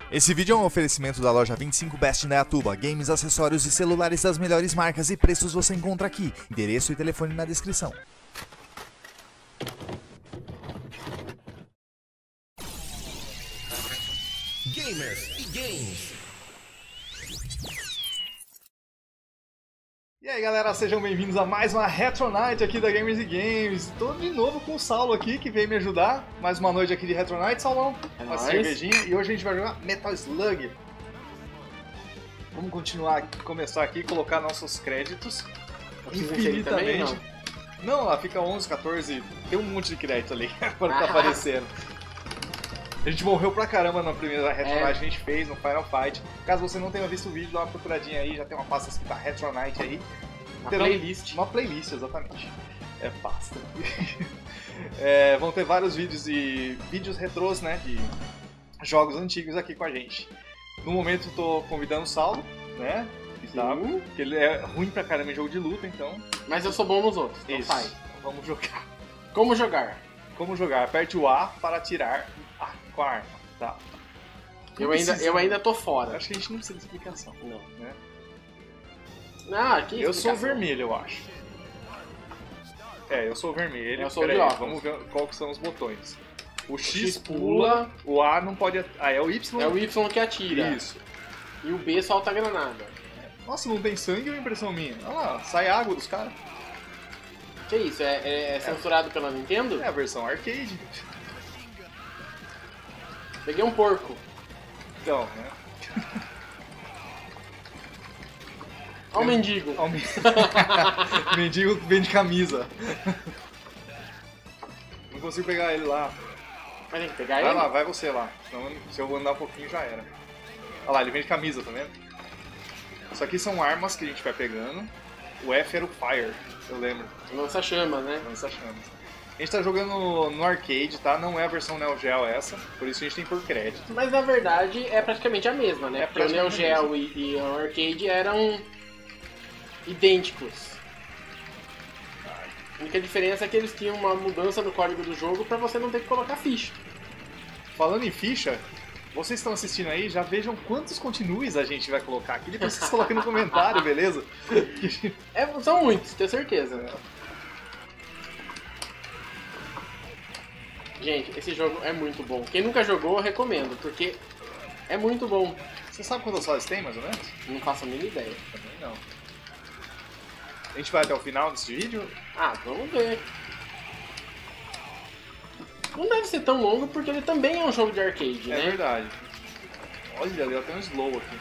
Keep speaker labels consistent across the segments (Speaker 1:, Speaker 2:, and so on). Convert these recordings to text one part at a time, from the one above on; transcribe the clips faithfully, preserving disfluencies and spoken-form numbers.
Speaker 1: Esse vídeo é um oferecimento da loja vinte e cinco Best Indaiatuba. Games, acessórios e celulares das melhores marcas e preços você encontra aqui. Endereço e telefone na descrição.
Speaker 2: Gamers e Games.
Speaker 3: E aí galera, sejam bem-vindos a mais uma Retro Night aqui da Gamers e Games. Estou de novo com o Saulo aqui, que veio me ajudar. Mais uma noite aqui de Retro Night, Saulão.
Speaker 4: É
Speaker 3: uma
Speaker 4: nóis.
Speaker 3: cervejinha. E hoje a gente vai jogar Metal Slug. Vamos continuar, começar aqui e colocar nossos créditos infinitamente. Não? não, lá fica onze, quatorze, tem um monte de crédito ali agora que tá aparecendo. A gente morreu pra caramba na primeira Retro
Speaker 4: É.
Speaker 3: Night que a gente fez no Final Fight. Caso você não tenha visto o vídeo, dá uma procuradinha aí, já tem uma pasta escrita Retro Night aí.
Speaker 4: Uma
Speaker 3: Terão
Speaker 4: playlist.
Speaker 3: Uma playlist, exatamente. É pasta. É, vão ter vários vídeos e vídeos retrôs, né, de jogos antigos aqui com a gente. No momento eu tô convidando o Saulo, né, que tá,
Speaker 4: Sim.
Speaker 3: porque ele é ruim pra caramba em jogo de luta, então...
Speaker 4: Mas eu sou bom nos outros, então
Speaker 3: Isso.
Speaker 4: sai.
Speaker 3: Então vamos jogar.
Speaker 4: Como jogar?
Speaker 3: Como jogar? Aperte o A para atirar ah, com a arma, tá.
Speaker 4: Eu
Speaker 3: Não
Speaker 4: ainda,
Speaker 3: precisa-
Speaker 4: eu ainda tô fora.
Speaker 3: Acho que a gente não precisa de explicação.
Speaker 4: Não.
Speaker 3: Né?
Speaker 4: Ah, aqui
Speaker 3: Eu sou
Speaker 4: explicação.
Speaker 3: vermelho, eu acho. É, eu sou vermelho.
Speaker 4: Eu sou
Speaker 3: Pera
Speaker 4: de
Speaker 3: aí,
Speaker 4: óculos.
Speaker 3: vamos ver qual que são os botões. O X,
Speaker 4: X
Speaker 3: pula,
Speaker 4: pula,
Speaker 3: o A não pode... Ah, é o Y?
Speaker 4: é o Y que atira.
Speaker 3: Isso.
Speaker 4: E o B solta a granada.
Speaker 3: Nossa, não tem sangue ou impressão minha? Olha lá, sai água dos caras.
Speaker 4: Que isso? É, é- é censurado pela Nintendo?
Speaker 3: É a versão arcade.
Speaker 4: Peguei um porco.
Speaker 3: Então, né?
Speaker 4: Olha o mendigo.
Speaker 3: Ó, o men- mendigo vende camisa. Não consigo pegar ele lá.
Speaker 4: Mas tem que pegar
Speaker 3: Vai
Speaker 4: ele?
Speaker 3: lá, vai você lá. Senão, se eu andar um pouquinho já era. Olha lá, ele vende camisa, tá vendo? Isso aqui são armas que a gente vai pegando. O F era o Fire, eu lembro.
Speaker 4: Lança-chama, né?
Speaker 3: Lança chamas. A gente tá jogando no, no arcade, tá? Não é a versão Neo Geo essa, por isso a gente tem por crédito.
Speaker 4: Mas na verdade é praticamente a mesma, né?
Speaker 3: É
Speaker 4: Porque o Neo
Speaker 3: praticamente a
Speaker 4: Geo e, e o Arcade eram idênticos. A única diferença é que eles tinham uma mudança no código do jogo pra você não ter que colocar ficha.
Speaker 3: Falando em ficha, vocês estão assistindo aí, já vejam quantos continues a gente vai colocar aqui. Depois vocês coloquem no comentário, beleza?
Speaker 4: É, são muitos, tenho certeza. Gente, esse jogo é muito bom. Quem nunca jogou, eu recomendo, porque é muito bom.
Speaker 3: Você sabe quantas fases tem, mais ou menos?
Speaker 4: Não faço a mínima ideia.
Speaker 3: Também não. A gente vai até o final desse vídeo?
Speaker 4: Ah, vamos ver. Não deve ser tão longo, porque ele também é um jogo de arcade,
Speaker 3: É
Speaker 4: né?
Speaker 3: verdade. Olha, deu até um slow aqui.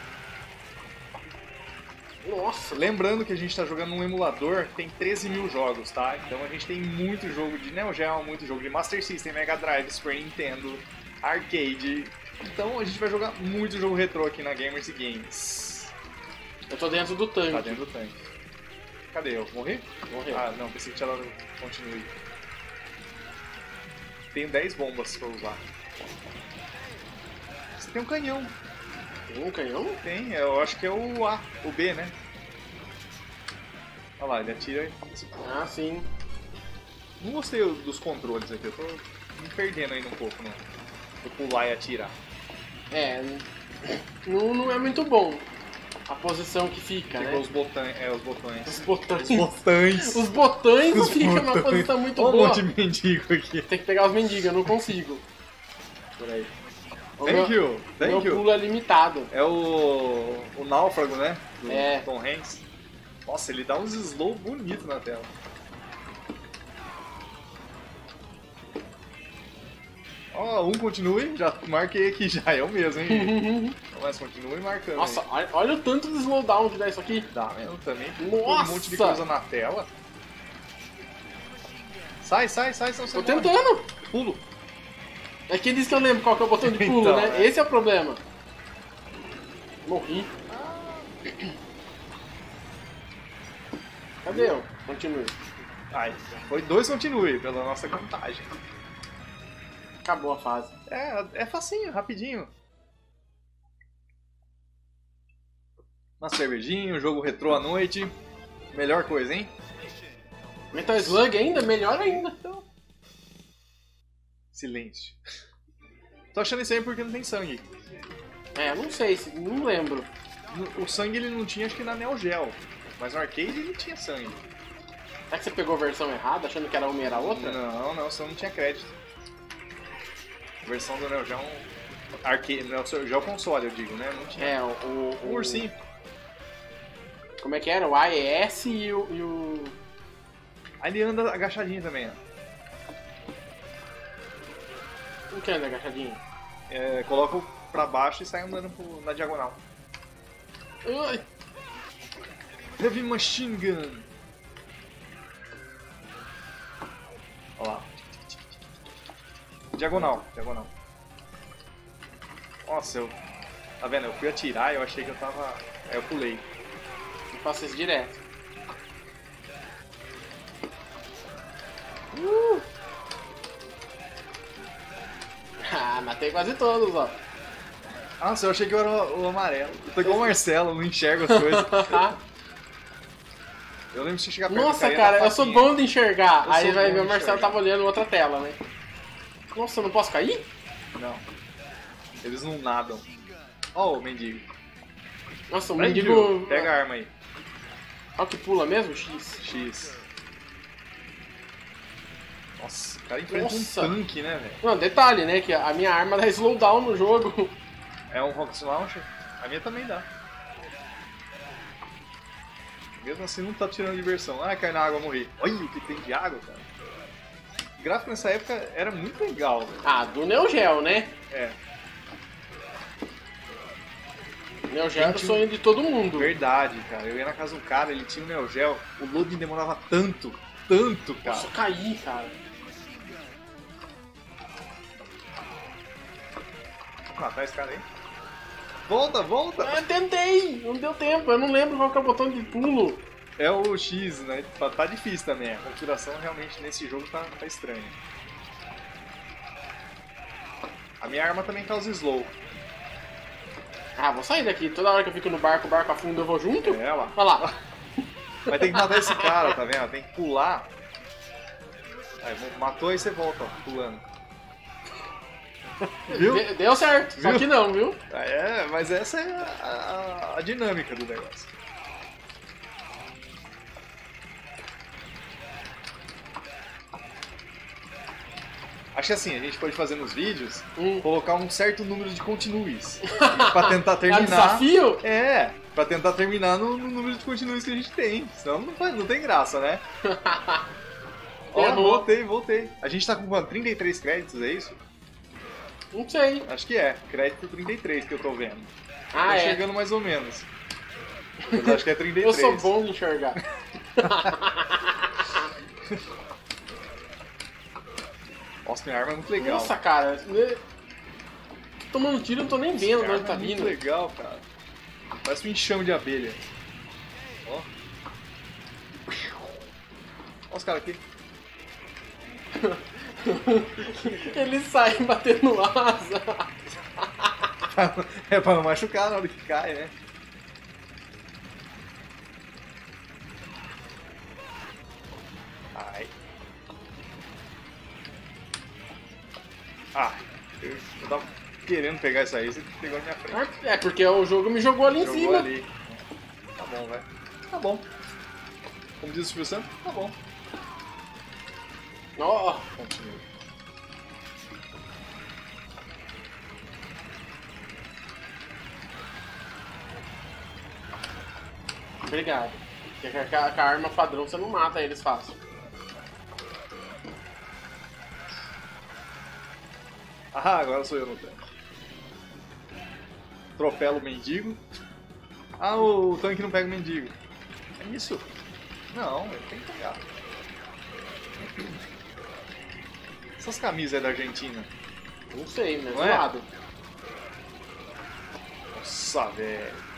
Speaker 4: Nossa,
Speaker 3: Lembrando que a gente tá jogando num emulador que tem treze mil jogos, tá? Então a gente tem muito jogo de Neo Geo, muito jogo de Master System, Mega Drive, Super Nintendo, Arcade. Então a gente vai jogar muito jogo retrô aqui na Gamers e Games.
Speaker 4: eu tô dentro do tanque.
Speaker 3: Tá dentro do tanque. Cadê eu? Morri?
Speaker 4: Morreu.
Speaker 3: Ah, não, pensei que tinha dado continue. Tenho dez bombas pra usar. Você tem um canhão.
Speaker 4: Tem um canhão?
Speaker 3: Tem, eu acho que é o A, o B, né? Olha lá, ele atira e...
Speaker 4: Ah, sim.
Speaker 3: Não gostei dos controles aqui, eu tô me perdendo ainda um pouco, né? Eu pular e atirar.
Speaker 4: É, não, não é muito bom a posição que fica,
Speaker 3: Pegou
Speaker 4: né?
Speaker 3: os botões, é, os botões.
Speaker 4: Os botões.
Speaker 3: Os botões.
Speaker 4: Os botões não
Speaker 3: Os
Speaker 4: ficam numa
Speaker 3: botões.
Speaker 4: posição muito
Speaker 3: Olha um
Speaker 4: boa.
Speaker 3: monte de mendigo aqui.
Speaker 4: Tem que pegar os mendigos, eu não consigo. Por aí. O
Speaker 3: Thank
Speaker 4: meu,
Speaker 3: you, thank
Speaker 4: meu
Speaker 3: you.
Speaker 4: pulo é limitado.
Speaker 3: É o, o náufrago, né? Do
Speaker 4: É.
Speaker 3: Tom Hanks. Nossa, ele dá uns slow bonitos na tela. Ó, um continue, já marquei aqui, já é o mesmo, hein? Mas continue marcando.
Speaker 4: Nossa,
Speaker 3: aí.
Speaker 4: olha, olha o tanto de slowdown que dá isso aqui.
Speaker 3: Dá mesmo também.
Speaker 4: Nossa!
Speaker 3: Um monte de coisa na tela. Sai, sai, sai, senão você
Speaker 4: Tô
Speaker 3: morre.
Speaker 4: tentando.
Speaker 3: Pulo.
Speaker 4: É que diz que eu lembro qual que é o botão de pulo,
Speaker 3: Então,
Speaker 4: né?
Speaker 3: é.
Speaker 4: Esse é o problema. Morri. Cadê eu? Continue.
Speaker 3: Ai, foi dois continue pela nossa contagem.
Speaker 4: Acabou a fase.
Speaker 3: É, é facinho, rapidinho. Uma cervejinha, um jogo retrô à noite. Melhor coisa, hein?
Speaker 4: Metal Slug ainda? Melhor ainda. Então.
Speaker 3: Silêncio. Tô achando isso aí porque não tem sangue.
Speaker 4: É, não sei, se- não lembro.
Speaker 3: No- O sangue ele não tinha, acho que na Neo Geo. Mas no arcade ele tinha sangue.
Speaker 4: Será que você pegou a versão errada, achando que era uma e era outra?
Speaker 3: Não, não, só não tinha crédito. A versão do Neo Geo é um... Arcade, Neo Geo console, eu digo, né? Não tinha.
Speaker 4: É, o... o,
Speaker 3: Um ursinho.
Speaker 4: Como é que era? O A E S e o... E o...
Speaker 3: Aí ele anda agachadinho também, ó.
Speaker 4: Como que anda agachadinho?
Speaker 3: É, coloca o pra baixo e sai andando pro- na diagonal.
Speaker 4: Ai,
Speaker 3: Heavy Machine Gun. Olha lá. Diagonal, diagonal. Nossa, eu... Tá vendo? Eu fui atirar e eu achei que eu tava... Aí eu pulei.
Speaker 4: eu faço isso direto. Ah, matei quase todos, ó.
Speaker 3: Nossa, eu achei que eu era o, o amarelo. Eu tô igual o Marcelo, não enxergo as coisas. Eu lembro de você chegar perto
Speaker 4: Nossa,
Speaker 3: caía
Speaker 4: cara,
Speaker 3: na
Speaker 4: eu sou
Speaker 3: faquinha.
Speaker 4: bom de enxergar.
Speaker 3: Eu
Speaker 4: Aí
Speaker 3: sou
Speaker 4: vai
Speaker 3: bom
Speaker 4: ver, o
Speaker 3: de
Speaker 4: Marcelo
Speaker 3: enxergar.
Speaker 4: tava olhando outra tela, né? Nossa, eu não posso cair?
Speaker 3: Não. Eles não nadam. Ó o mendigo.
Speaker 4: Nossa, o
Speaker 3: Mendigo,
Speaker 4: mendigo...
Speaker 3: pega a arma aí.
Speaker 4: Olha o que pula mesmo, X.
Speaker 3: X. Nossa, o cara enfrenta
Speaker 4: Nossa.
Speaker 3: um tanque, né, velho?
Speaker 4: Não, detalhe, né, que a minha arma dá slowdown no jogo.
Speaker 3: É um Rocket Launcher? A minha também dá. Mesmo assim não tá tirando diversão. Ah, cai na água, morri. Olha o que tem de água, cara. O gráfico nessa época era muito legal, velho.
Speaker 4: Ah, do Neo Geo, né?
Speaker 3: É,
Speaker 4: Neo Geo era o
Speaker 3: Gente,
Speaker 4: sonho de todo mundo.
Speaker 3: verdade, cara. Eu ia na casa de um cara, ele tinha um Neo Geo, o loading demorava tanto, tanto, cara.
Speaker 4: Nossa, eu caí, cara.
Speaker 3: Vou matar esse cara aí. Volta, volta!
Speaker 4: Ah, tentei! Não deu tempo, eu não lembro qual que é o botão de pulo.
Speaker 3: É o X, né? Tá, tá difícil também. A configuração realmente nesse jogo tá, tá estranha. A minha arma também causa slow.
Speaker 4: Ah, vou sair daqui. Toda hora que eu fico no barco, o barco afunda, eu vou junto?
Speaker 3: É, ela.
Speaker 4: Olha lá.
Speaker 3: Mas tem que matar esse cara, tá vendo? Tem que pular. Aí, matou aí você volta, ó, pulando. Viu?
Speaker 4: De- Deu certo, só
Speaker 3: Viu?
Speaker 4: que não, viu?
Speaker 3: É, mas essa é a, a- a dinâmica do negócio. Acho que assim, a gente pode fazer nos vídeos,
Speaker 4: Hum.
Speaker 3: colocar um certo número de continues. Pra tentar
Speaker 4: É um
Speaker 3: terminar.
Speaker 4: desafio?
Speaker 3: É, pra tentar terminar no, no número de continues que a gente tem. Senão não, faz, não tem graça, né? Ó,
Speaker 4: Errou.
Speaker 3: voltei, voltei. A gente tá com quanto? trinta e três créditos, é isso?
Speaker 4: Não sei.
Speaker 3: Acho que é. Crédito trinta e três que eu tô vendo.
Speaker 4: Ah,
Speaker 3: tô
Speaker 4: é.
Speaker 3: chegando mais ou menos. Mas acho que é trinta e
Speaker 4: Eu
Speaker 3: três.
Speaker 4: sou bom de enxergar.
Speaker 3: Nossa, minha arma é muito legal.
Speaker 4: Nossa, cara. né? Tô tomando tiro, eu não tô nem vendo de
Speaker 3: minha
Speaker 4: onde tá
Speaker 3: arma é muito
Speaker 4: vindo.
Speaker 3: legal, cara. Parece um enxame de abelha. Ó. Olha os caras aqui.
Speaker 4: Eles saem batendo asa.
Speaker 3: É pra não machucar na hora que cai, né? Ai. Ah, eu, eu tava querendo pegar isso aí, você pegou na minha frente.
Speaker 4: É porque o jogo me jogou ali em
Speaker 3: Jogou
Speaker 4: cima.
Speaker 3: ali. Tá bom, velho. Tá bom. Como diz o Silvio Santos, tá bom.
Speaker 4: Ó,
Speaker 3: Continue.
Speaker 4: obrigado. Porque com a, com a arma padrão você não mata eles fácil.
Speaker 3: Ah, agora sou eu no tanque. Atropelo o mendigo. Ah, o tanque não pega o mendigo. É isso? Não, ele tem que pegar. Essas camisas é da Argentina.
Speaker 4: Não sei, mas
Speaker 3: Não
Speaker 4: do
Speaker 3: é?
Speaker 4: lado.
Speaker 3: Nossa, velho.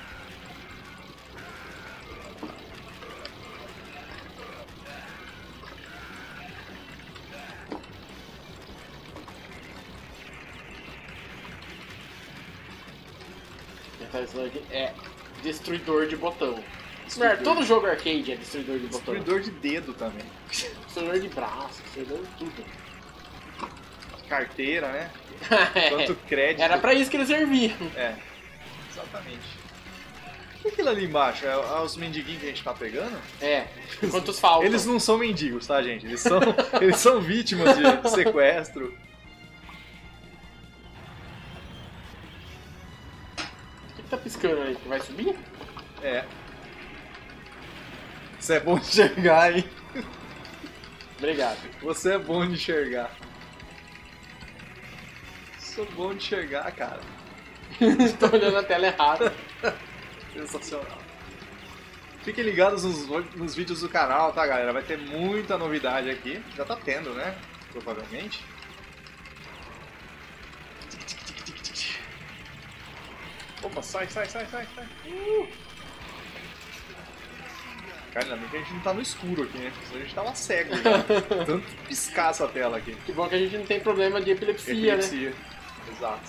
Speaker 4: Metal Slug é destruidor de botão. Certo, todo jogo arcade é destruidor de botão.
Speaker 3: Destruidor de dedo também.
Speaker 4: Destruidor de braço, destruidor de tudo.
Speaker 3: Carteira, né?
Speaker 4: É,
Speaker 3: Quanto crédito.
Speaker 4: era pra isso que eles serviam.
Speaker 3: É. Exatamente. O que é aquilo ali embaixo? É, é os mendiguinhos que a gente tá pegando?
Speaker 4: É, quantos faltam?
Speaker 3: Eles não são mendigos, tá, gente? Eles são, eles são vítimas de sequestro.
Speaker 4: O que, que tá piscando aí? Vai subir?
Speaker 3: É. Você é bom de enxergar, hein?
Speaker 4: Obrigado.
Speaker 3: Você é bom de enxergar. Sou bom de enxergar, cara.
Speaker 4: Tô olhando a tela errada.
Speaker 3: Sensacional. Fiquem ligados nos, nos vídeos do canal, tá, galera? Vai ter muita novidade aqui. Já tá tendo, né? Provavelmente. Opa, sai, sai, sai, sai, sai. Uh! Cara, ainda bem que a gente não tá no escuro aqui, né? Senão a gente tava cego já. Tanto piscar essa tela aqui.
Speaker 4: Que bom que a gente não tem problema de epilepsia,
Speaker 3: Epilepsia.
Speaker 4: né?
Speaker 3: Exato.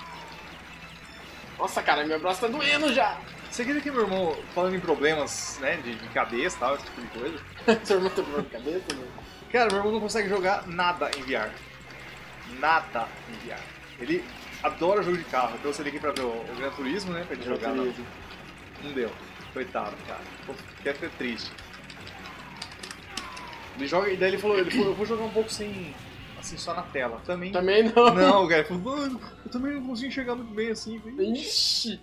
Speaker 4: Nossa, cara, meu braço tá doendo já.
Speaker 3: Você acredita que meu irmão, falando em problemas, né, de, de cabeça e tal, esse tipo de coisa?
Speaker 4: Seu irmão tem problema de cabeça, né?
Speaker 3: Cara, meu irmão não consegue jogar nada em V R. Nada em V R. Ele adora jogo de carro. Eu trouxe ele aqui pra ver o, o Gran Turismo, né, pra ele
Speaker 4: Gran
Speaker 3: jogar.
Speaker 4: Turismo.
Speaker 3: Não deu. Coitado, cara. Pô, fiquei até triste. Ele joga, e daí ele falou, ele falou, eu vou jogar um pouco sem, assim, só na tela. Também,
Speaker 4: Também não.
Speaker 3: não, cara. Ele falou, mano, eu também não consigo enxergar muito bem assim.
Speaker 4: Ixi.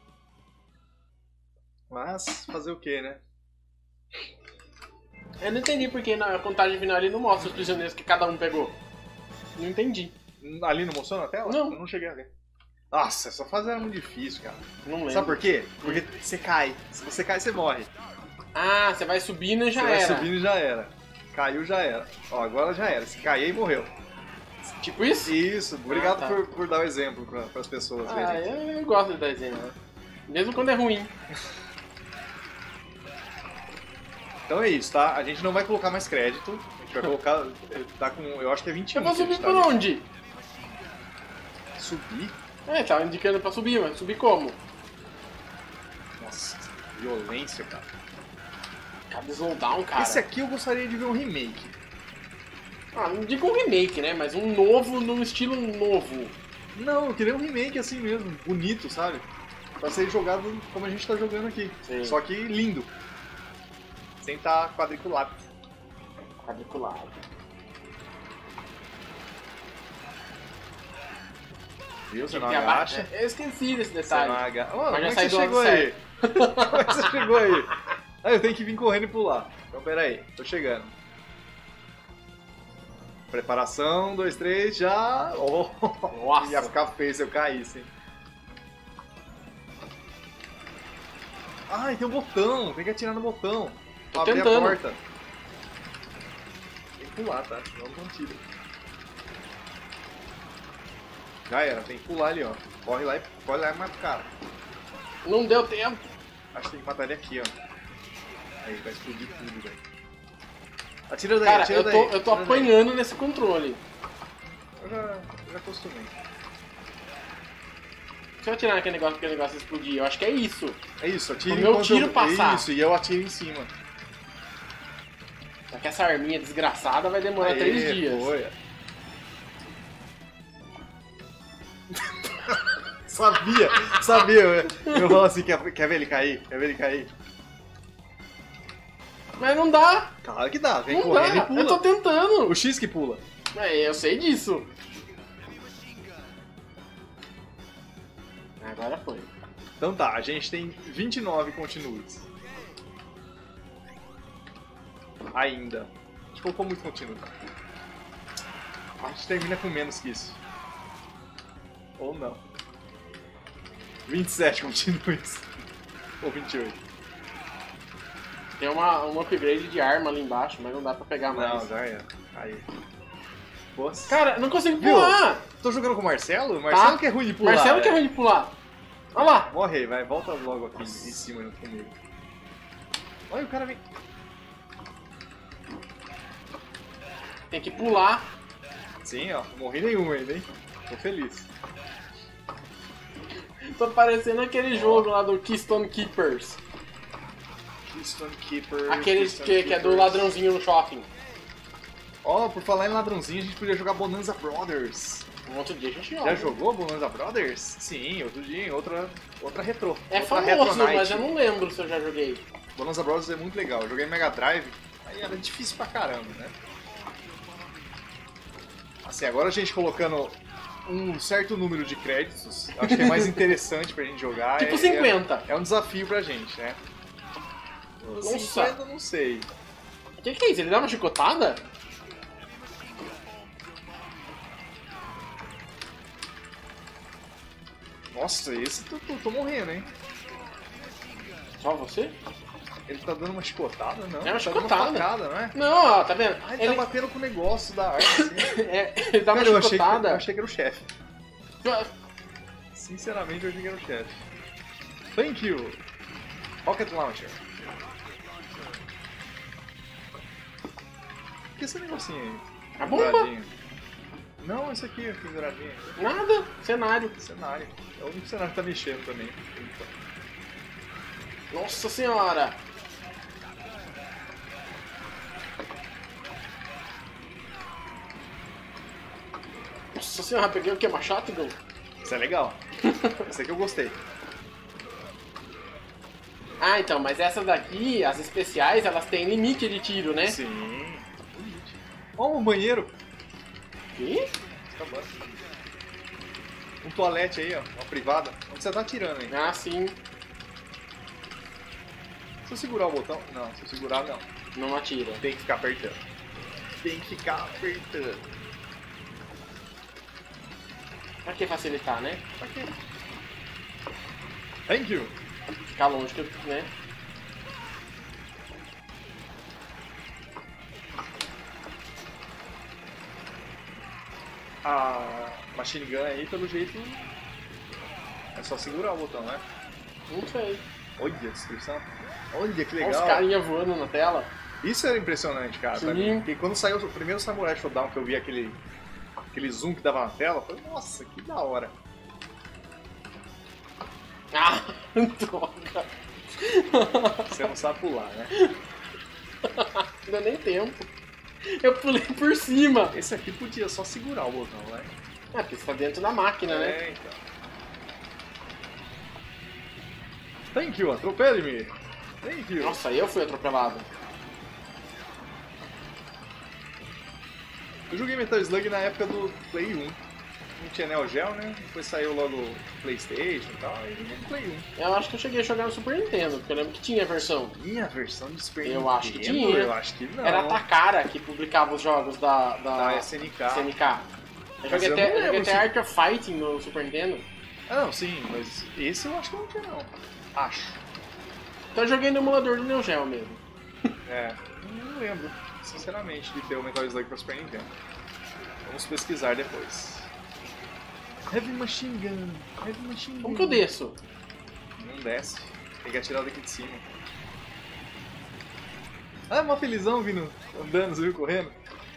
Speaker 3: Mas, fazer o que, né?
Speaker 4: Eu não entendi porque na contagem final ele não mostra os prisioneiros que cada um pegou. Não entendi.
Speaker 3: Ali não mostrou na tela?
Speaker 4: Não.
Speaker 3: Eu não cheguei a ver. Nossa, essa fase era muito difícil, cara.
Speaker 4: Não lembro.
Speaker 3: Sabe por quê? Porque você cai. Se você cai, você morre.
Speaker 4: Ah, você vai subindo e já
Speaker 3: você
Speaker 4: era.
Speaker 3: vai subindo e já era. Caiu, já era. Ó, agora já era. Se cair, morreu.
Speaker 4: Tipo isso?
Speaker 3: Isso. Obrigado
Speaker 4: Ah, tá.
Speaker 3: por, por dar o exemplo para as pessoas
Speaker 4: Ah,
Speaker 3: verem.
Speaker 4: eu, eu gosto de dar exemplo. Mesmo quando é ruim.
Speaker 3: Então é isso, tá? A gente não vai colocar mais crédito. A gente vai colocar... Tá com... Eu acho que é vinte e um.
Speaker 4: Eu vou
Speaker 3: que a
Speaker 4: subir
Speaker 3: gente
Speaker 4: por
Speaker 3: tá
Speaker 4: onde?
Speaker 3: Subir?
Speaker 4: É, tava indicando pra subir, mas subir como?
Speaker 3: Nossa, violência, cara.
Speaker 4: Cada slowdown, cara.
Speaker 3: Esse aqui eu gostaria de ver um remake.
Speaker 4: Ah, não digo um remake, né? Mas um novo num estilo novo.
Speaker 3: Não, eu queria um remake assim mesmo, bonito, sabe? Pra ser jogado como a gente tá jogando aqui.
Speaker 4: Sim.
Speaker 3: Só que lindo. Sem estar quadriculado.
Speaker 4: Quadriculado.
Speaker 3: Viu? Você não
Speaker 4: Tem a barra-
Speaker 3: agacha.
Speaker 4: Eu esqueci desse
Speaker 3: Você
Speaker 4: detalhe.
Speaker 3: não agacha. Mano,
Speaker 4: Mas
Speaker 3: como
Speaker 4: já
Speaker 3: é que
Speaker 4: sai
Speaker 3: você
Speaker 4: do
Speaker 3: chegou
Speaker 4: lado
Speaker 3: aí? Como é que você chegou aí? Ah, eu tenho que vir correndo e pular. Então pera aí, tô chegando. Preparação, dois, três, já... Oh,
Speaker 4: Nossa.
Speaker 3: ia ficar feio se eu caísse, hein? Ai, tem um botão, tem que atirar no botão.
Speaker 4: Tô
Speaker 3: Pra abrir
Speaker 4: tentando.
Speaker 3: a porta. Tem que pular, tá? Senão não tira. Já era, tem que pular ali, ó. Corre lá e, corre lá e mata o cara.
Speaker 4: Não deu tempo.
Speaker 3: Acho que tem que matar ele aqui, ó. Aí, vai explodir tudo, velho. Atira daí,
Speaker 4: Cara,
Speaker 3: atira
Speaker 4: eu
Speaker 3: daí.
Speaker 4: tô, eu tô
Speaker 3: atira daí.
Speaker 4: apanhando nesse controle.
Speaker 3: Eu já, eu já acostumei.
Speaker 4: Se eu atirar naquele negócio, aquele negócio explodir, eu acho que é isso.
Speaker 3: É isso, atira
Speaker 4: O meu
Speaker 3: enquanto
Speaker 4: tiro
Speaker 3: eu...
Speaker 4: passar.
Speaker 3: Isso, e eu atiro em cima.
Speaker 4: Só que essa arminha desgraçada vai demorar
Speaker 3: Aê,
Speaker 4: três dias.
Speaker 3: Foi. Sabia, sabia. Eu falo assim, quer, quer ver ele cair? Quer ver ele cair?
Speaker 4: Mas não dá.
Speaker 3: Claro que dá, vem
Speaker 4: Não dá.
Speaker 3: correndo e pula.
Speaker 4: Eu tô tentando.
Speaker 3: O X que pula.
Speaker 4: É, eu sei disso. Agora foi.
Speaker 3: Então tá, a gente tem vinte e nove continues. Ainda. A gente colocou muito continuo. A gente termina com menos que isso. Ou não. vinte e sete continues. Ou vinte e oito.
Speaker 4: Tem uma, um upgrade de arma ali embaixo, mas não dá pra pegar mais.
Speaker 3: Não, já é. Aí. Poxa.
Speaker 4: Cara, não consigo
Speaker 3: Viu?
Speaker 4: pular.
Speaker 3: Tô jogando com o Marcelo? Marcelo
Speaker 4: Tá.
Speaker 3: que é ruim de pular.
Speaker 4: Marcelo que é
Speaker 3: né?
Speaker 4: ruim de pular. Olha lá.
Speaker 3: Morre aí, vai. Volta logo aqui em cima junto comigo. Olha, o cara vem.
Speaker 4: Tem que pular.
Speaker 3: Sim, ó. Não morri nenhum ainda, hein? Tô feliz.
Speaker 4: Tô parecendo aquele jogo lá do Keystone Keepers.
Speaker 3: Keystone Keeper.
Speaker 4: Aquele
Speaker 3: Keystone
Speaker 4: que, que é do
Speaker 3: Keepers.
Speaker 4: ladrãozinho no shopping.
Speaker 3: Ó, por falar em ladrãozinho, a gente podia jogar Bonanza Brothers.
Speaker 4: Um outro dia a gente
Speaker 3: Já
Speaker 4: joga.
Speaker 3: jogou Bonanza Brothers? Sim, outro dia em outra, outra retrô.
Speaker 4: É
Speaker 3: outra
Speaker 4: famoso,
Speaker 3: Retro Night.
Speaker 4: mas eu não lembro se eu já joguei.
Speaker 3: Bonanza Brothers é muito legal. Eu joguei em Mega Drive, aí era difícil pra caramba, né? Assim, agora a gente colocando um certo número de créditos, acho que é mais interessante pra gente jogar.
Speaker 4: Tipo
Speaker 3: é,
Speaker 4: cinquenta.
Speaker 3: É, é um desafio pra gente, né?
Speaker 4: Nossa.
Speaker 3: cinquenta eu não sei.
Speaker 4: O que, que é isso? Ele dá uma chicotada?
Speaker 3: Nossa, esse tô, tô, tô morrendo, hein?
Speaker 4: Só você?
Speaker 3: Ele tá dando uma chicotada? Não,
Speaker 4: É uma
Speaker 3: ele tá dando
Speaker 4: chicotada.
Speaker 3: uma facada, não é?
Speaker 4: Não, ó, tá vendo?
Speaker 3: Ah, ele,
Speaker 4: ele,
Speaker 3: tá batendo com o negócio da arma, assim.
Speaker 4: é, ele dá uma
Speaker 3: Cara, eu achei, que,
Speaker 4: chicotada.
Speaker 3: eu achei que era o chefe. Sinceramente, eu achei que era o chefe. Thank you! Rocket Launcher. O que é esse negocinho aí?
Speaker 4: A bomba?
Speaker 3: Douradinho. Não, esse aqui, aqui, douradinho.
Speaker 4: Nada, cenário.
Speaker 3: Cenário. É o único cenário que tá mexendo também.
Speaker 4: Nossa senhora! Nossa senhora, peguei o que? Uma shotgun?
Speaker 3: Isso é legal. Esse aqui eu gostei.
Speaker 4: Ah, então, mas essas daqui, as especiais, elas têm limite de tiro, né?
Speaker 3: Sim. Ó, um banheiro.
Speaker 4: Ih?
Speaker 3: Acabou. Um toalete aí, ó. Uma privada. Onde você tá atirando aí?
Speaker 4: Ah, sim.
Speaker 3: Se eu segurar o botão... Não, se eu segurar, não.
Speaker 4: Não atira.
Speaker 3: Tem que ficar apertando. Tem que ficar apertando.
Speaker 4: Pra que facilitar, né?
Speaker 3: Pra quê? Thank you.
Speaker 4: Ficar longe, que eu- né?
Speaker 3: A machine gun aí, pelo jeito... É só segurar o botão, né?
Speaker 4: Não sei.
Speaker 3: Olha a descrição. Olha que
Speaker 4: Olha os
Speaker 3: legal.
Speaker 4: carinha voando na tela.
Speaker 3: Isso era impressionante, cara. Pra
Speaker 4: Sim.
Speaker 3: mim. Porque quando saiu o primeiro Samurai Showdown, que eu vi aquele, aquele zoom que dava na tela, eu falei, nossa, que da hora.
Speaker 4: Ah, droga.
Speaker 3: Você não sabe pular, né?
Speaker 4: Não deu nem tempo. Eu pulei por cima.
Speaker 3: Esse aqui podia só segurar o botão, né?
Speaker 4: É, porque você tá dentro da máquina, né?
Speaker 3: É, então. Thank you, atropele-me. Thank you.
Speaker 4: Nossa, eu fui atropelado.
Speaker 3: Eu joguei Metal Slug na época do Play um. Não tinha Neo Geo, né? Depois saiu logo o PlayStation e tal, aí joguei no Play um.
Speaker 4: Eu acho que eu cheguei a jogar no Super Nintendo, porque eu lembro que tinha a versão.
Speaker 3: Minha versão de Super
Speaker 4: Eu
Speaker 3: Nintendo?
Speaker 4: acho que tinha.
Speaker 3: Eu acho que não.
Speaker 4: Era a Takara que publicava os jogos da, da,
Speaker 3: Da S N K.
Speaker 4: S N K. Eu joguei
Speaker 3: eu
Speaker 4: até,
Speaker 3: não
Speaker 4: eu joguei
Speaker 3: lembro
Speaker 4: até
Speaker 3: se-
Speaker 4: Art of Fighting no Super Nintendo.
Speaker 3: Ah, não, sim, mas esse eu acho que não tinha, não. Acho.
Speaker 4: Então eu joguei no emulador do Neo Geo mesmo.
Speaker 3: É, não lembro, sinceramente, de ter o Metal Slug pra Super Nintendo. Vamos pesquisar depois. Heavy Machine Gun, Heavy Machine Gun.
Speaker 4: Como que eu desço?
Speaker 3: Não desce, tem que atirar daqui de cima. Ah, uma felizão vindo, andando, você viu, correndo?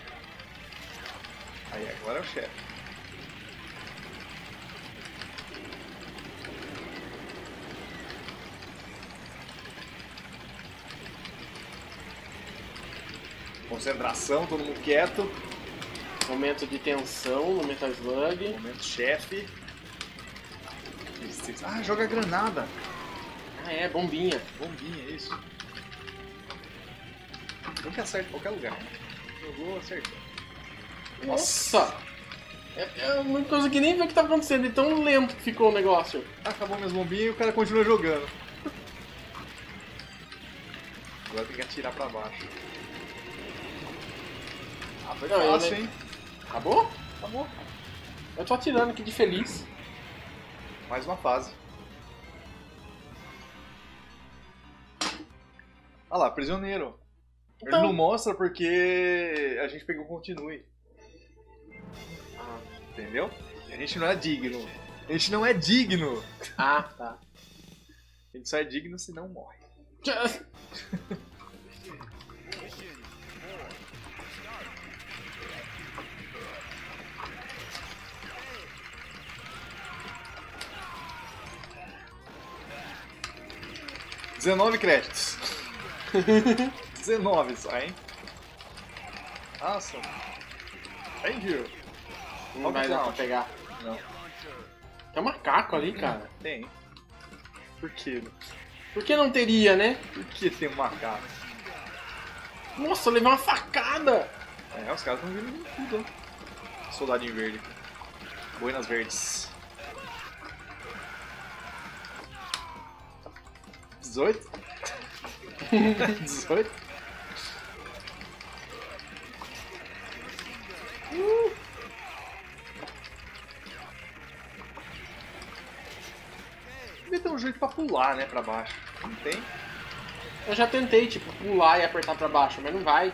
Speaker 3: Aí, agora é o chefe. Concentração, todo mundo quieto.
Speaker 4: Momento de tensão no Metal Slug.
Speaker 3: Momento chefe. Ah, joga granada.
Speaker 4: Ah, é, bombinha.
Speaker 3: Bombinha, isso. Nunca acerta em qualquer lugar. Jogou, acertou.
Speaker 4: Nossa! É, é uma coisa que nem vê o que tá acontecendo, de tão lento que ficou o negócio.
Speaker 3: Acabou minhas bombinhas e o cara continua jogando. Agora tem que atirar pra baixo. Ah, foi
Speaker 4: Não,
Speaker 3: fácil,
Speaker 4: ele-
Speaker 3: hein?
Speaker 4: Acabou?
Speaker 3: Acabou.
Speaker 4: Eu tô atirando aqui de feliz.
Speaker 3: Mais uma fase. Ah lá, prisioneiro.
Speaker 4: Então-
Speaker 3: Ele não mostra porque a gente pegou continue.
Speaker 4: Ah,
Speaker 3: Entendeu? A gente não é digno. A gente não é digno.
Speaker 4: ah tá.
Speaker 3: A gente só é digno se não morre. dezenove créditos. dezenove só, hein? Awesome. Thank you.
Speaker 4: Não
Speaker 3: Qual
Speaker 4: vai
Speaker 3: que
Speaker 4: dar
Speaker 3: é?
Speaker 4: pra pegar.
Speaker 3: Não.
Speaker 4: Tem um macaco ali, cara.
Speaker 3: Tem. Por quê?
Speaker 4: Por que não teria, né?
Speaker 3: Por que tem um macaco?
Speaker 4: Nossa, eu levei uma facada!
Speaker 3: É, os caras estão vindo com tudo, ó. Soldadinho verde. Boinas verdes. dezoito? dezoito? Uh. Devia ter um jeito pra pular, né, pra baixo. Não tem?
Speaker 4: Eu já tentei, tipo, pular e apertar pra baixo, mas não vai.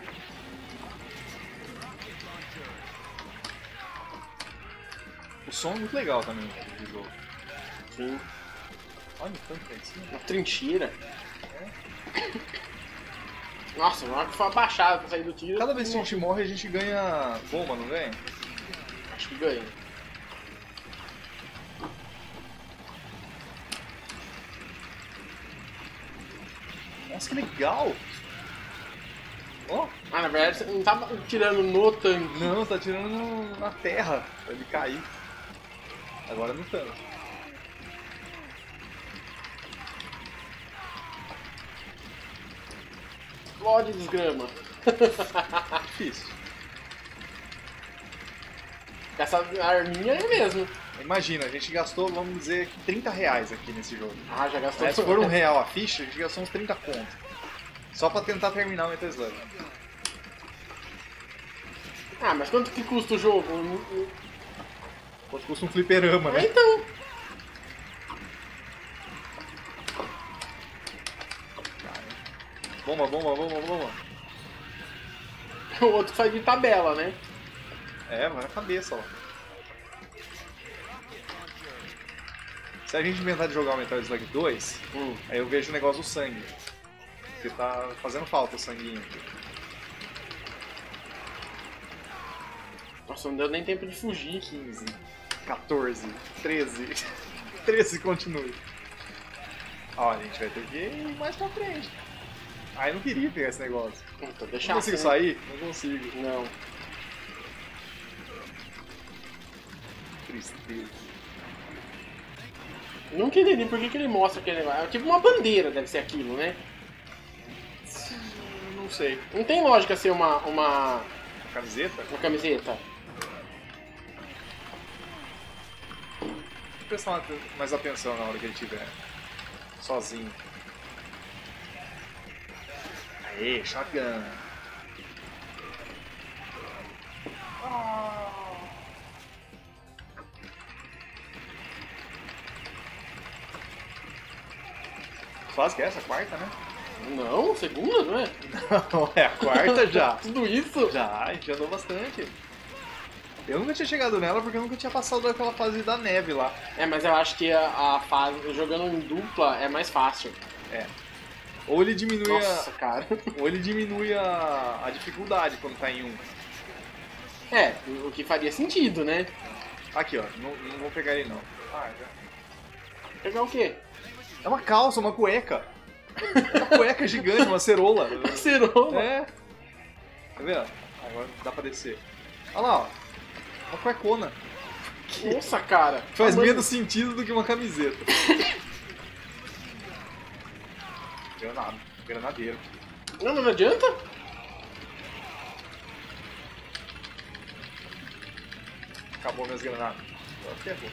Speaker 3: O som é muito legal também do jogo.
Speaker 4: Sim.
Speaker 3: Olha o tanto que é isso.
Speaker 4: Uma trincheira. Nossa, na hora que for abaixado pra sair do tiro.
Speaker 3: Cada vez que a gente morre, a gente ganha bomba, não ganha?
Speaker 4: Acho que ganha.
Speaker 3: Nossa, que legal! Ó, oh,
Speaker 4: Ah, na verdade, você não tá tirando no tanque.
Speaker 3: não, tá tirando no- na terra pra ele cair. Agora no tanque.
Speaker 4: Explode, desgrama.
Speaker 3: Difícil.
Speaker 4: Essa arminha é mesmo.
Speaker 3: Imagina, a gente gastou, vamos dizer, trinta reais aqui nesse jogo.
Speaker 4: Ah, já gastou.
Speaker 3: Mas se for um real a ficha, a gente gastou uns trinta conto. Só pra tentar terminar o Metal Slug.
Speaker 4: Ah, mas quanto que custa o jogo?
Speaker 3: Quanto custa um fliperama,
Speaker 4: Ah,
Speaker 3: né?
Speaker 4: então.
Speaker 3: Bomba, bomba, bomba, bomba.
Speaker 4: O outro faz de tabela, né?
Speaker 3: É, vai na cabeça, ó. Se a gente inventar de jogar o Metal Slug dois,
Speaker 4: Hum.
Speaker 3: aí eu vejo o negócio do sangue. Porque tá fazendo falta o sanguinho.
Speaker 4: Nossa, não deu nem tempo de fugir.
Speaker 3: quinze, quatorze, treze. treze continue. Ó, a gente vai ter que ir mais pra frente. Ah, eu não queria pegar esse negócio.
Speaker 4: Puta,
Speaker 3: Não
Speaker 4: deixa
Speaker 3: consigo
Speaker 4: assim.
Speaker 3: sair? Não consigo.
Speaker 4: Não.
Speaker 3: Tristeza.
Speaker 4: Nunca entendi por que, que ele mostra aquele negócio. É tipo uma bandeira, deve ser aquilo, né?
Speaker 3: Não sei.
Speaker 4: Não tem lógica ser uma, uma,
Speaker 3: Camiseta?
Speaker 4: uma camiseta.
Speaker 3: Vou prestar mais atenção na hora que ele estiver sozinho. Aê, shotgun. Faz que é essa, a quarta, né?
Speaker 4: Não, segunda, não é?
Speaker 3: Não, é a quarta já.
Speaker 4: Tudo isso?
Speaker 3: Já, a gente andou bastante. Eu nunca tinha chegado nela porque eu nunca tinha passado daquela fase da neve lá.
Speaker 4: É, mas eu acho que a, a fase, jogando em dupla, é mais fácil.
Speaker 3: É. Ou ele diminui
Speaker 4: Nossa,
Speaker 3: a.
Speaker 4: cara.
Speaker 3: Ou ele diminui a, a dificuldade quando tá em um.
Speaker 4: É, o que faria sentido, né?
Speaker 3: Aqui, ó, não, não vou pegar ele não. Ah, já.
Speaker 4: Pegar o quê?
Speaker 3: É uma calça, uma cueca. Uma cueca gigante, uma cerola.
Speaker 4: Cerola.
Speaker 3: É. Tá vendo? Agora dá pra descer. Olha lá, ó. Uma cuecona.
Speaker 4: Nossa, cara.
Speaker 3: Faz
Speaker 4: Tamanho-
Speaker 3: menos sentido do que uma camiseta. Granada. Granadeiro.
Speaker 4: Não, não adianta?
Speaker 3: Acabou minhas granadas. Agora ferrou.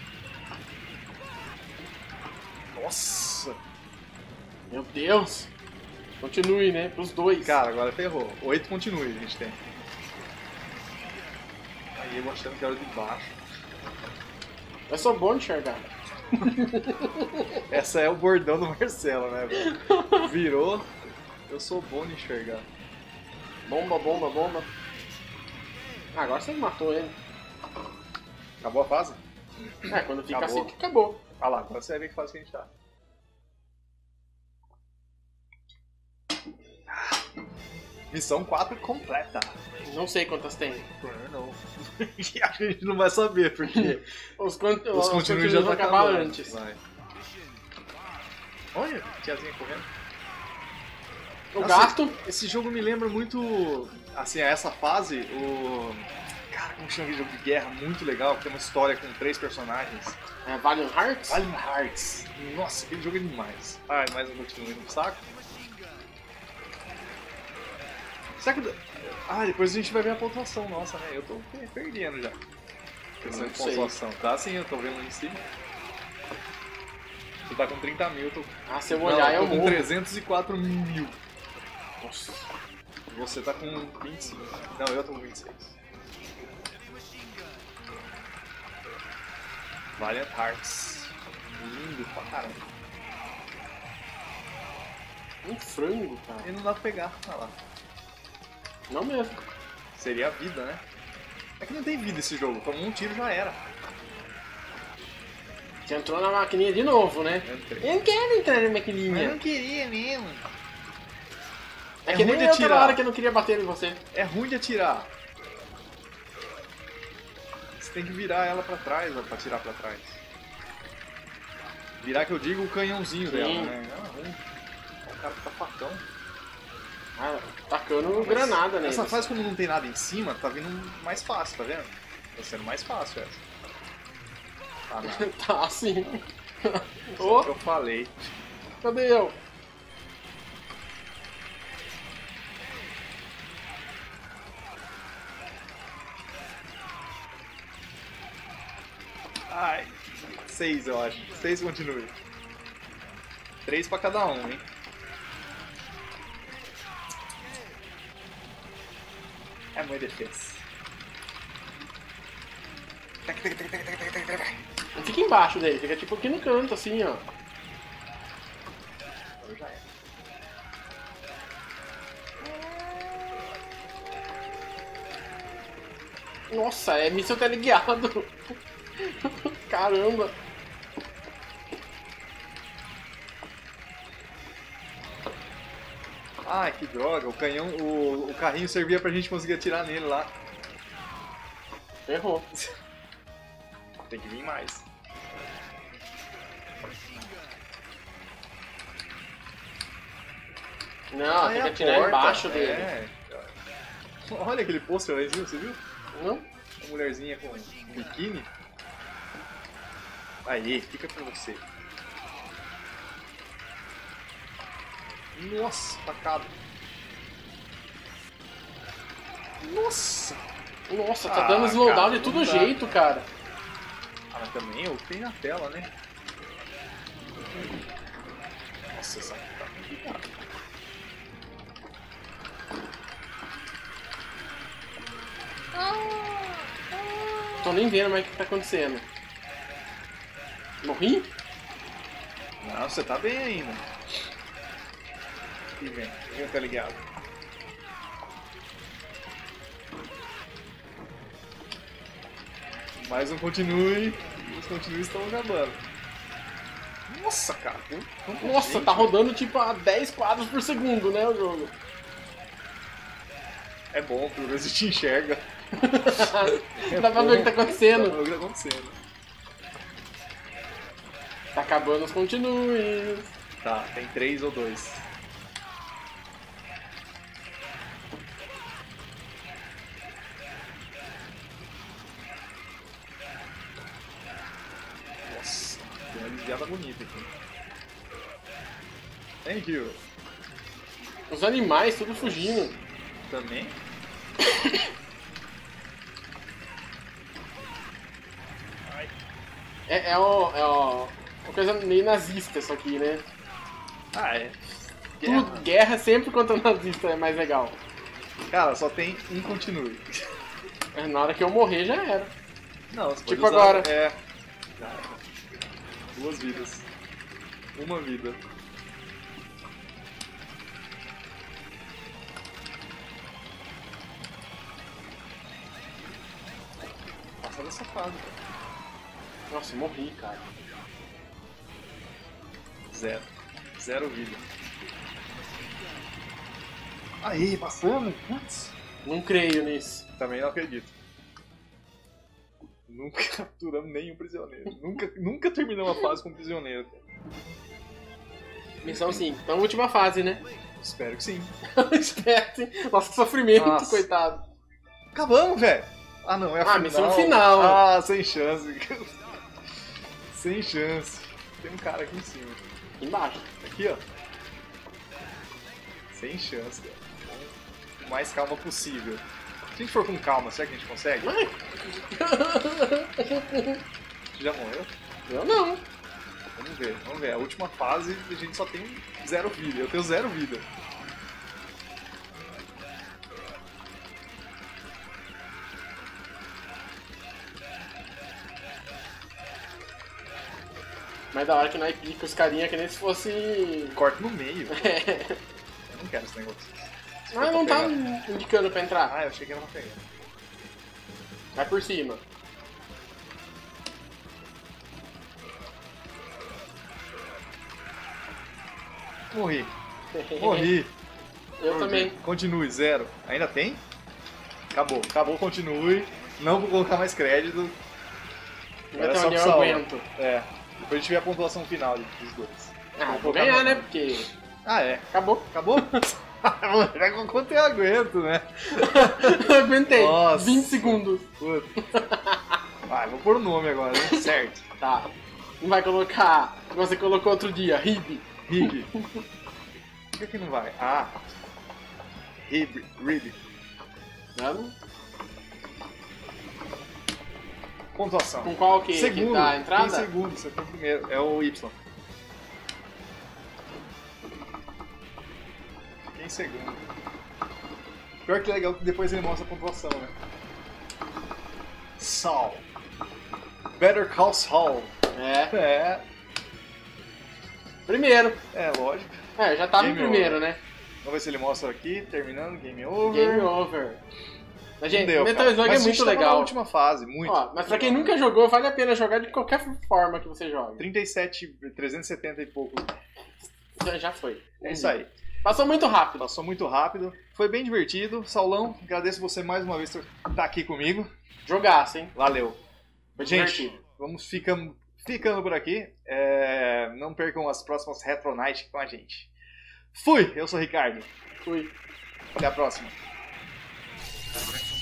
Speaker 3: Nossa!
Speaker 4: Meu Deus. Continue, né? Pros dois.
Speaker 3: Cara, agora ferrou. Oito continue a gente tem. Aí eu achando que era de baixo.
Speaker 4: Eu sou bom de enxergar.
Speaker 3: Essa é o bordão do Marcelo, né, velho? Virou. Eu sou bom de enxergar.
Speaker 4: Bomba, bomba, bomba. Ah, agora você matou ele.
Speaker 3: Acabou a fase?
Speaker 4: É, quando fica
Speaker 3: Acabou.
Speaker 4: assim, acabou.
Speaker 3: Ah lá, agora você vai ver que fase que a gente tá. Missão quatro completa.
Speaker 4: Não sei quantas tem.
Speaker 3: Não. Acho que a gente não vai saber, porque
Speaker 4: Os, con
Speaker 3: os continuos já
Speaker 4: vão
Speaker 3: tá
Speaker 4: acabar
Speaker 3: acabando.
Speaker 4: antes.
Speaker 3: Vai. Olha, tiazinha correndo.
Speaker 4: O
Speaker 3: Nossa,
Speaker 4: gato.
Speaker 3: Esse jogo me lembra muito, assim, a essa fase, o... Cara, um jogo de guerra muito legal, que tem uma história com três personagens.
Speaker 4: É Valiant Hearts?
Speaker 3: Valiant Hearts. Nossa, aquele jogo é demais. Ai, mais um continue no saco. Será que... Ah, depois a gente vai ver a pontuação nossa, né? Eu tô perdendo já. Questão de pontuação. Tá sim, eu tô vendo lá em cima. Você tá com trinta mil, eu tô...
Speaker 4: Ah, se eu olhar, eu
Speaker 3: tô com
Speaker 4: morro.
Speaker 3: trezentos e quatro mil.
Speaker 4: Nossa.
Speaker 3: Você tá com vinte e cinco. Não, eu tô com vinte e seis. Valiant Hearts. Lindo pra caramba.
Speaker 4: Um frango, cara.
Speaker 3: E não dá pra pegar. Olha lá.
Speaker 4: Não mesmo.
Speaker 3: Seria a vida, né? É que não tem vida esse jogo. Tomou um tiro já era.
Speaker 4: Você entrou na maquininha de novo, né?
Speaker 3: Entrei.
Speaker 4: Eu não quero entrar na
Speaker 3: Mas eu
Speaker 4: maquininha.
Speaker 3: não queria mesmo.
Speaker 4: É,
Speaker 3: É
Speaker 4: que
Speaker 3: ruim
Speaker 4: nem
Speaker 3: de
Speaker 4: eu aquela
Speaker 3: atirar.
Speaker 4: hora que eu não queria bater em você.
Speaker 3: É ruim de atirar. Você tem que virar ela pra trás, ó, pra atirar pra trás. Virar que eu digo o canhãozinho
Speaker 4: Sim.
Speaker 3: dela, né? É ruim. O cara tá facão.
Speaker 4: Ah, tacando
Speaker 3: Mas
Speaker 4: granada nele.
Speaker 3: Essa fase, como não tem nada em cima, tá vindo mais fácil, tá vendo? Tá sendo mais fácil essa. Tá, não.
Speaker 4: Tá assim.
Speaker 3: Isso é
Speaker 4: Ô,
Speaker 3: o que eu falei.
Speaker 4: cadê eu?
Speaker 3: Ai, seis eu acho. Seis continue. Três pra cada um, hein? É mãe defesa.
Speaker 4: Não fica embaixo dele, fica tipo aqui no canto, assim, ó.
Speaker 3: Agora já é.
Speaker 4: Nossa, é míssil teleguiado. Caramba.
Speaker 3: Ai, que droga. O canhão, o, o carrinho servia pra gente conseguir atirar nele lá.
Speaker 4: Errou.
Speaker 3: Tem que vir mais.
Speaker 4: Não,
Speaker 3: Ah,
Speaker 4: tem
Speaker 3: é
Speaker 4: que
Speaker 3: a
Speaker 4: atirar
Speaker 3: porta,
Speaker 4: embaixo dele.
Speaker 3: é. Olha aquele pôster lá, você viu?
Speaker 4: Não?
Speaker 3: Uma mulherzinha com biquíni. Aí, fica pra você. Nossa, tacado. Nossa!
Speaker 4: Nossa, tá
Speaker 3: Ah,
Speaker 4: dando slowdown
Speaker 3: cara,
Speaker 4: de todo
Speaker 3: não dá.
Speaker 4: jeito, cara.
Speaker 3: Ah, mas também eu tenho na tela, né? Nossa, essa aqui tá complicada.
Speaker 4: Tô nem vendo mais o que tá acontecendo. Morri?
Speaker 3: Não, você tá bem ainda. E vem, vem tá ligado. Mais um continue. Os continues estão acabando. Nossa, cara. tem tanta
Speaker 4: Nossa,
Speaker 3: gente.
Speaker 4: tá rodando tipo a dez quadros por segundo, né, o jogo.
Speaker 3: É bom, pelo menos te enxerga.
Speaker 4: Dá pra ver o que tá acontecendo.
Speaker 3: Dá pra ver o que tá acontecendo.
Speaker 4: Tá acabando os continues.
Speaker 3: Tá, tem três ou dois. Nossa, tem uma desviada bonita aqui. Thank you.
Speaker 4: Os animais tudo fugindo.
Speaker 3: Também? Ai.
Speaker 4: É, é, o, é o, uma coisa meio nazista isso aqui, né?
Speaker 3: Ah, é.
Speaker 4: Tudo,
Speaker 3: Guerra.
Speaker 4: guerra sempre contra nazista é mais legal.
Speaker 3: Cara, só tem um continue.
Speaker 4: É, na hora que eu morrer já era.
Speaker 3: Não, você
Speaker 4: Tipo
Speaker 3: pode usar-
Speaker 4: agora.
Speaker 3: É. Já era. Duas vidas. Uma vida. Passa dessa fase, cara.
Speaker 4: Nossa, morri, cara.
Speaker 3: Zero. Zero vida. Aí, passamos? Putz.
Speaker 4: Não creio nisso.
Speaker 3: Também não acredito. Nunca capturamos nenhum prisioneiro. nunca, nunca terminamos a fase com um prisioneiro.
Speaker 4: Missão cinco. Então, última fase, né?
Speaker 3: Espero que sim.
Speaker 4: Espero, hein? Nossa, que sofrimento,
Speaker 3: Nossa.
Speaker 4: coitado.
Speaker 3: Acabamos, velho! Ah, não, é a
Speaker 4: Ah,
Speaker 3: final.
Speaker 4: missão final.
Speaker 3: Ah, sem chance. Sem chance. Tem um cara aqui em cima.
Speaker 4: Aqui embaixo.
Speaker 3: Aqui, ó. Sem chance, cara. Com mais calma possível. Se a gente for com calma, será que a gente consegue?
Speaker 4: Ai.
Speaker 3: Já morreu?
Speaker 4: Eu não.
Speaker 3: Vamos ver, vamos ver. A última fase a gente só tem zero vida. Eu tenho zero vida.
Speaker 4: Mas da hora que nós pica os carinha que nem se fosse...
Speaker 3: Corta no meio.
Speaker 4: É.
Speaker 3: Eu não quero esse negócio. Esse
Speaker 4: Mas
Speaker 3: foi
Speaker 4: não
Speaker 3: pra
Speaker 4: tá
Speaker 3: pegar.
Speaker 4: indicando pra entrar.
Speaker 3: Ah, eu achei que era pra pegar.
Speaker 4: Vai por cima.
Speaker 3: Morri. Morri.
Speaker 4: Eu também.
Speaker 3: Continue, zero. Ainda tem? Acabou. Acabou, continue. Não vou colocar mais crédito.
Speaker 4: Vai
Speaker 3: Era
Speaker 4: ter
Speaker 3: só
Speaker 4: onde
Speaker 3: pro
Speaker 4: eu
Speaker 3: salvo.
Speaker 4: aguento.
Speaker 3: É. Depois a gente vê a pontuação final dos dois.
Speaker 4: Ah, vou
Speaker 3: colocar
Speaker 4: ganhar,
Speaker 3: no-
Speaker 4: né? Porque
Speaker 3: Ah, é.
Speaker 4: acabou.
Speaker 3: Acabou? Já com quanto eu aguento, né?
Speaker 4: Eu aguentei.
Speaker 3: Nossa.
Speaker 4: vinte segundos.
Speaker 3: Puta. Vai, vou pôr o nome agora, hein? Certo.
Speaker 4: Tá. Não vai colocar... Você colocou outro dia, Rib.
Speaker 3: Rig. Por que que não vai? Ah. Rib. Rib.
Speaker 4: Não?
Speaker 3: Pontuação.
Speaker 4: Com qual que,
Speaker 3: Segundo.
Speaker 4: que tá a entrada?
Speaker 3: Tem segundo, você tem o primeiro. É o Y. Em segundo. Pior que legal que depois ele mostra a pontuação, né? Saul. Better Call Saul.
Speaker 4: É.
Speaker 3: É,
Speaker 4: Primeiro.
Speaker 3: é lógico.
Speaker 4: É, já tava
Speaker 3: Game
Speaker 4: em primeiro,
Speaker 3: over.
Speaker 4: né?
Speaker 3: Vamos ver se ele mostra aqui, terminando, game over.
Speaker 4: Game over. Mas,
Speaker 3: Não
Speaker 4: gente,
Speaker 3: deu,
Speaker 4: Metal
Speaker 3: cara.
Speaker 4: Slug
Speaker 3: Mas
Speaker 4: é
Speaker 3: a gente
Speaker 4: muito
Speaker 3: tava na
Speaker 4: legal.
Speaker 3: última fase, muito.
Speaker 4: Ó, mas pra quem nunca jogou, vale a pena jogar de qualquer forma que você jogue.
Speaker 3: trinta e sete, trezentos e setenta e pouco.
Speaker 4: Já, já foi.
Speaker 3: É isso aí.
Speaker 4: Passou muito rápido.
Speaker 3: Passou muito rápido. Foi bem divertido. Saulão, agradeço você mais uma vez por estar aqui comigo.
Speaker 4: Jogaço, hein?
Speaker 3: Valeu.
Speaker 4: Foi
Speaker 3: Gente,
Speaker 4: divertido.
Speaker 3: vamos ficando, ficando por aqui. É, não percam as próximas Retro Night com a gente. Fui! Eu sou o Ricardo.
Speaker 4: Fui.
Speaker 3: Até a próxima.